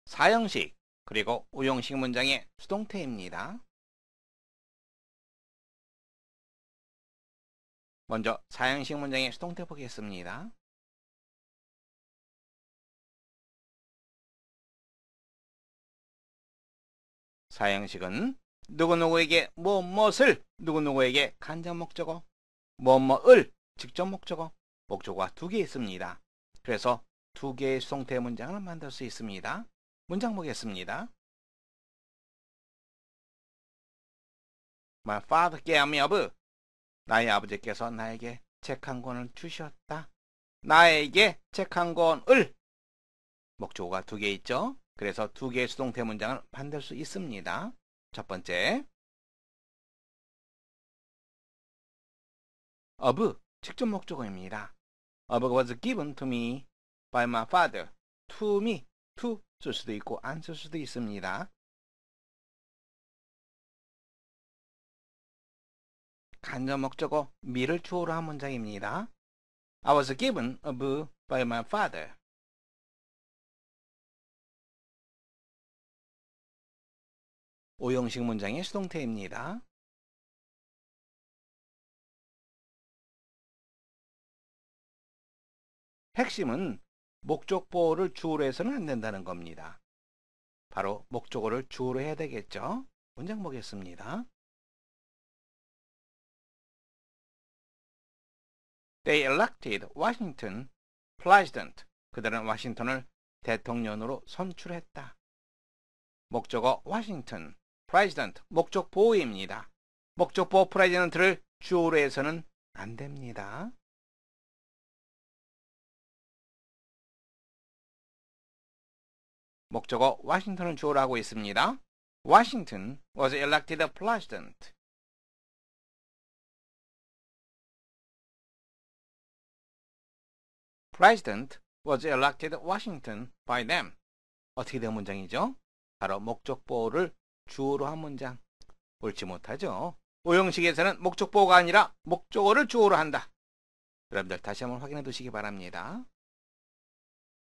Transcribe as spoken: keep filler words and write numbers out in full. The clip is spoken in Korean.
사형식 그리고 오형식 문장의 수동태입니다. 먼저 사형식 문장의 수동태 보겠습니다. 사형식은 누구누구에게 무엇을, 누구누구에게 간접 목적어, 뭐뭐을 직접 목적어, 목적어가 두 개 있습니다. 그래서 두 개의 수동태 문장을 만들 수 있습니다. 문장 보겠습니다. My father gave me a book. 나의 아버지께서 나에게 책 한 권을 주셨다. 나에게 책 한 권을 목적어가 두 개 있죠. 그래서 두 개의 수동태 문장을 만들 수 있습니다. 첫 번째, of 직접 목적어입니다. of was given to me by my father. to me, to 쓸 수도 있고 안 쓸 수도 있습니다. 간접 목적어 me를 주어로 한 문장입니다. I was given a book by my father. 오형식 문장의 수동태입니다. 핵심은 목적보호를 주어로 해서는 안 된다는 겁니다. 바로 목적어를 주어로 해야 되겠죠. 문장 보겠습니다. They elected Washington president. 그들은 워싱턴을 대통령으로 선출했다. 목적어 워싱턴, president, 목적보호입니다. 목적보호 president를 주어로 해서는 안 됩니다. 목적어 워싱턴을 주어로 하고 있습니다. Washington was elected president. President was elected Washington by them. 어떻게 된 문장이죠? 바로 목적보호를 주어로 한 문장. 옳지 못하죠. 오형식에서는 목적보호가 아니라 목적어를 주어로 한다. 여러분들 다시 한번 확인해 두시기 바랍니다.